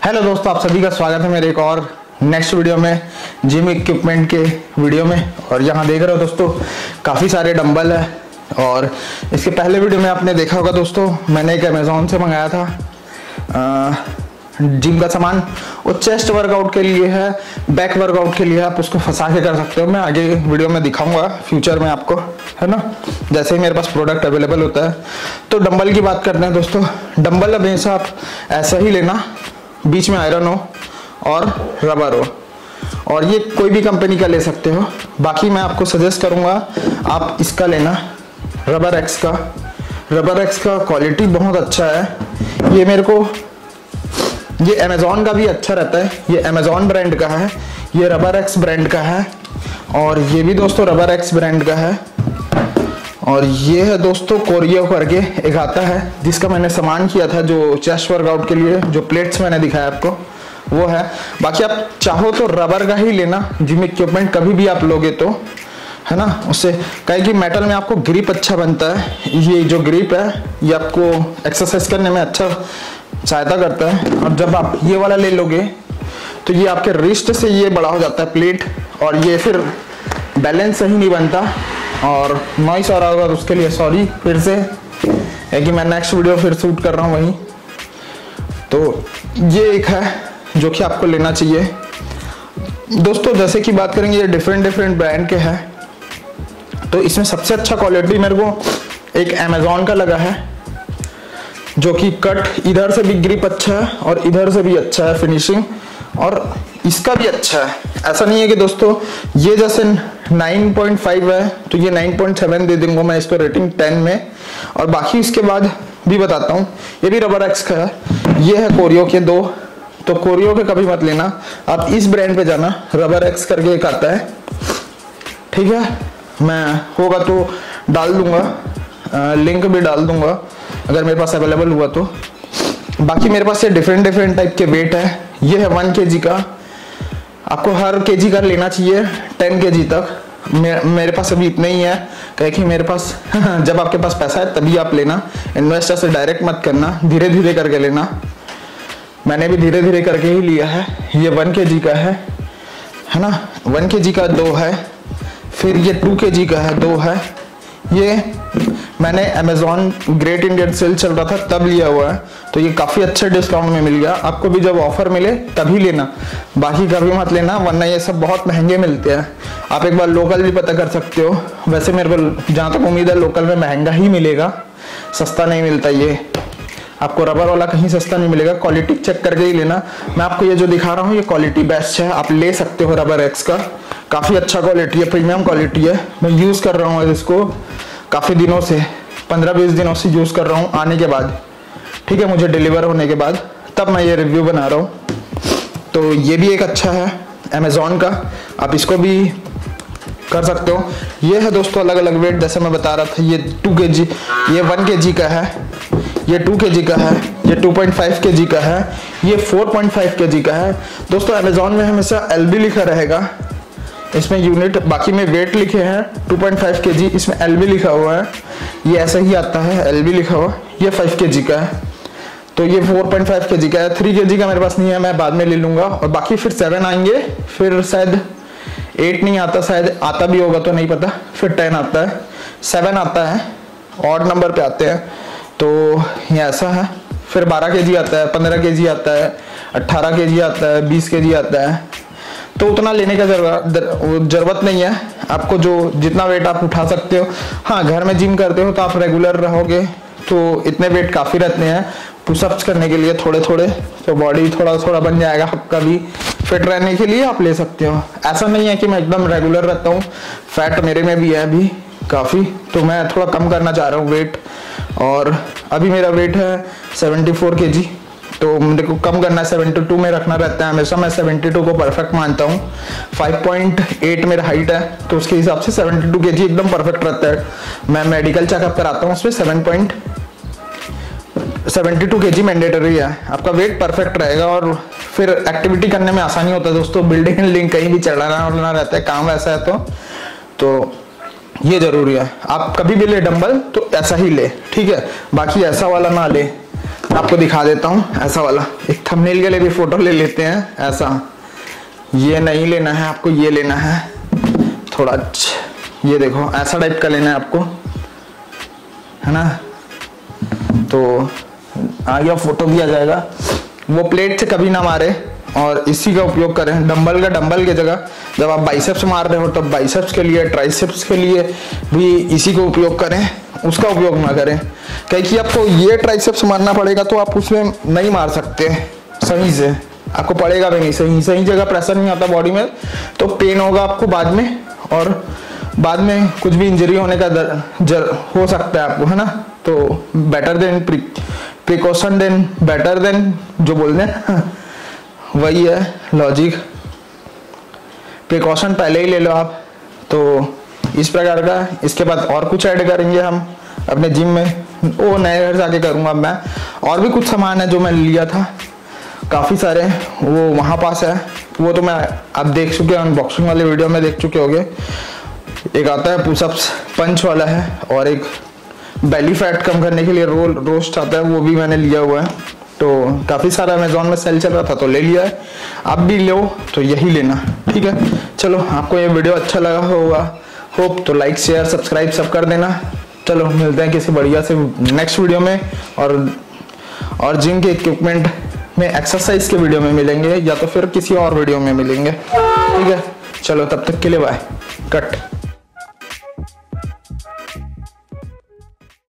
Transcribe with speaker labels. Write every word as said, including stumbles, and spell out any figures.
Speaker 1: Hello दोस्तों, आप सभी का स्वागत है मेरे एक और नेक्स्ट वीडियो में, जिम इक्विपमेंट के वीडियो में। और यहाँ देख रहे हो दोस्तों, काफ़ी सारे डंबल है। और इसके पहले वीडियो में आपने देखा होगा दोस्तों, मैंने एक अमेज़ॉन से मंगाया था आ, जिम का सामान। वो चेस्ट वर्कआउट के लिए है, बैक वर्कआउट के लिए आप उसको फंसा के कर सकते हो। मैं आगे वीडियो में दिखाऊंगा फ्यूचर में आपको, है ना, जैसे ही मेरे पास प्रोडक्ट अवेलेबल होता है। तो डंबल की बात करते हैं दोस्तों। डंबल हमेशा आप ऐसा ही लेना, बीच में आयरन हो और रबर हो, और ये कोई भी कंपनी का ले सकते हो। बाकी मैं आपको सजेस्ट करूंगा आप इसका लेना, रबर एक्स का। रबर एक्स का क्वालिटी बहुत अच्छा है। ये मेरे को, ये अमेज़ॉन का भी अच्छा रहता है, ये अमेज़ॉन ब्रांड का है, ये रबर एक्स ब्रांड का है, और ये भी दोस्तों रबर एक्स ब्रांड का है। और ये है दोस्तों कोरियो करके एक आता है, जिसका मैंने सामान किया था जो चेस्ट वर्कआउट के लिए, जो प्लेट्स मैंने दिखाया आपको वो है। बाकी आप चाहो तो रबर का ही लेना, जिम इक्विपमेंट कभी भी आप लोगे तो, है ना। उससे कहे कि मेटल में आपको ग्रिप अच्छा बनता है। ये जो ग्रिप है ये आपको एक्सरसाइज करने में अच्छा सहायता करता है। और जब आप ये वाला ले लोगे तो ये आपके रिस्ट से ये बड़ा हो जाता है प्लेट, और ये फिर बैलेंस सही नहीं बनता। और नॉइस आ रहा होगा तो उसके लिए सॉरी फिर से, है कि मैं नेक्स्ट वीडियो फिर शूट कर रहा हूँ वहीं। तो ये एक है जो कि आपको लेना चाहिए दोस्तों। जैसे कि बात करेंगे, ये डिफरेंट डिफरेंट ब्रांड के हैं। तो इसमें सबसे अच्छा क्वालिटी मेरे को एक अमेज़ॉन का लगा है, जो कि कट इधर से भी ग्रिप अच्छा है और इधर से भी अच्छा है फिनिशिंग, और इसका भी अच्छा है। ऐसा नहीं है कि दोस्तों ये जैसे नाइन पॉइंट फाइव है तो ये नाइन पॉइंट सेवन दे दूंगा मैं इसको रेटिंग टेन में। और बाकी इसके बाद भी बताता हूँ, ये भी रबर एक्स का है, ये है कोरियो के दो। तो कोरियो के कभी मत लेना, आप इस ब्रांड पे जाना, रबर एक्स करके एक आता है, ठीक है। मैं होगा तो डाल दूंगा, लिंक भी डाल दूंगा अगर मेरे पास अवेलेबल हुआ तो। बाकी मेरे पास ये डिफरेंट डिफरेंट टाइप के वेट है। ये है वन के जी का, आपको हर के जी का लेना चाहिए टेन के जी तक। मे, मेरे पास अभी इतने ही है, कहे कि मेरे पास जब आपके पास पैसा है तभी आप लेना, इन्वेस्टर से डायरेक्ट मत करना, धीरे धीरे करके लेना। मैंने भी धीरे धीरे करके ही लिया है। ये वन के जी का है, है ना, वन के जी का दो है। फिर ये टू के जी का है, दो है। ये मैंने अमेज़ॉन ग्रेट इंडियन सेल चल रहा था तब लिया हुआ है, तो ये काफ़ी अच्छे डिस्काउंट में मिल गया। आपको भी जब ऑफर मिले तभी लेना, बाकी कभी मत लेना, वरना ये सब बहुत महंगे मिलते हैं। आप एक बार लोकल भी पता कर सकते हो। वैसे मेरे को जहाँ तक उम्मीद है लोकल में महंगा ही मिलेगा, सस्ता नहीं मिलता। ये आपको रबर वाला कहीं सस्ता नहीं मिलेगा, क्वालिटी चेक करके ही लेना। मैं आपको ये जो दिखा रहा हूँ ये क्वालिटी बेस्ट है, आप ले सकते हो रबर एक्स का। काफ़ी अच्छा क्वालिटी है, प्रीमियम क्वालिटी है। मैं यूज़ कर रहा हूँ इसको काफ़ी दिनों से, पंद्रह बीस दिनों से यूज़ कर रहा हूँ आने के बाद, ठीक है, मुझे डिलीवर होने के बाद, तब मैं ये रिव्यू बना रहा हूँ। तो ये भी एक अच्छा है अमेज़ॉन का, आप इसको भी कर सकते हो। ये है दोस्तों अलग अलग वेट, जैसे मैं बता रहा था, ये टू के जी, ये वन के जी का है, ये टू के जी का है, ये टू पॉइंट फाइव के जी का है, ये फोर पॉइंट फाइव के जी का है। दोस्तों अमेज़ॉन में हमेशा एल बी लिखा रहेगा, इसमें यूनिट, बाकी में वेट लिखे हैं टू पॉइंट फाइव के जी, इसमें एल बी लिखा हुआ है। ये ऐसा ही आता है, एल बी लिखा हुआ। ये फाइव के जी का है, तो ये फोर पॉइंट फाइव के जी का है। थ्री के जी का मेरे पास नहीं है, मैं बाद में ले लूँगा। और बाकी फिर सेवन आएंगे, फिर शायद एट नहीं आता, शायद आता भी होगा तो नहीं पता। फिर टेन आता है, सेवन आता है, ऑड नंबर पे आते हैं। तो ये ऐसा है। फिर बारह के जी आता है, पंद्रह के जी आता है, अट्ठारह के जी आता है, बीस के जी आता है। तो उतना लेने का जरूरत नहीं है आपको, जो जितना वेट आप उठा सकते हो। हाँ, घर में जिम करते हो तो आप रेगुलर रहोगे तो इतने वेट काफ़ी रहते हैं पुशअप्स करने के लिए, थोड़े थोड़े, तो बॉडी थोड़ा थोड़ा बन जाएगा आपका भी। फिट रहने के लिए आप ले सकते हो। ऐसा नहीं है कि मैं एकदम रेगुलर रहता हूँ, फैट मेरे में भी है अभी काफ़ी, तो मैं थोड़ा कम करना चाह रहा हूँ वेट। और अभी मेरा वेट है सेवेंटी फोर के जी, तो मेरे को कम करना है, सेवेंटी टू में रखना रहता है हमेशा। मैं सेवेंटी टू को परफेक्ट मानता हूँ। फाइव पॉइंट एट मेरा हाइट है, तो उसके हिसाब से सेवेंटी टू केजी एकदम परफेक्ट रहता है। मैं मेडिकल चेकअप कराता हूँ, उसमें seven point seventy two KG mandatory है। आपका वेट परफेक्ट रहेगा और फिर एक्टिविटी करने में आसानी होता है दोस्तों। बिल्डिंग लिंक कहीं भी चढ़ाना उड़ना रहता है, काम ऐसा है, तो तो ये जरूरी है। आप कभी भी ले डंबल तो ऐसा ही ले, ठीक है, बाकी ऐसा वाला ना ले। आपको दिखा देता हूँ ऐसा वाला। एक थंबनेल के लिए भी फोटो ले लेते हैं ऐसा। ये नहीं लेना है आपको, ये लेना है थोड़ा, ये देखो ऐसा टाइप का लेना है आपको, है ना। तो आ गया, फोटो भी आ जाएगा। वो प्लेट से कभी ना मारे और इसी का उपयोग करें। डंबल का डंबल की जगह जब आप बाइसेप्स मार रहे हो तो बाइसेप्स के लिए, ट्राइसेप्स के लिए भी इसी को उपयोग करें, उसका उपयोग ना करें। क्योंकि आपको ये ट्राइसेप्स मारना पड़ेगा तो आप उसमें नहीं मार सकते सही से, आपको पड़ेगा भी नहीं, सही सही जगह प्रेशर नहीं आता बॉडी में, तो पेन होगा आपको बाद में, और बाद में कुछ भी इंजरी होने का दर, जर हो सकता है आपको, है ना। तो better than precaution than better than जो बोलते हैं वही है लॉजिक। प्रिकॉशन पहले ही ले लो आप। तो इस प्रकार का, इसके बाद और कुछ ऐड करेंगे हम अपने जिम में, वो नए घर जाके करूँगा मैं। और भी कुछ सामान है जो मैं लिया था, काफ़ी सारे, वो वहाँ पास है, वो तो मैं आप देख चुके हैं, अनबॉक्सिंग वाले वीडियो में देख चुके होंगे। एक आता है पुशअप्स पंच वाला है, और एक बेली फैट कम करने के लिए रोल रोस्ट आता है, वो भी मैंने लिया हुआ है। तो काफ़ी सारा अमेजोन में सेल चल रहा था तो ले लिया है। आप भी लो तो यही लेना, ठीक है। चलो, आपको ये वीडियो अच्छा लगा होगा होप, तो लाइक शेयर सब्सक्राइब सब कर देना। चलो मिलते हैं किसी बढ़िया से नेक्स्ट वीडियो में, और और जिम के इक्विपमेंट में एक्सरसाइज के वीडियो में मिलेंगे, या तो फिर किसी और वीडियो में मिलेंगे, ठीक है। चलो तब तक के लिए बाय, कट।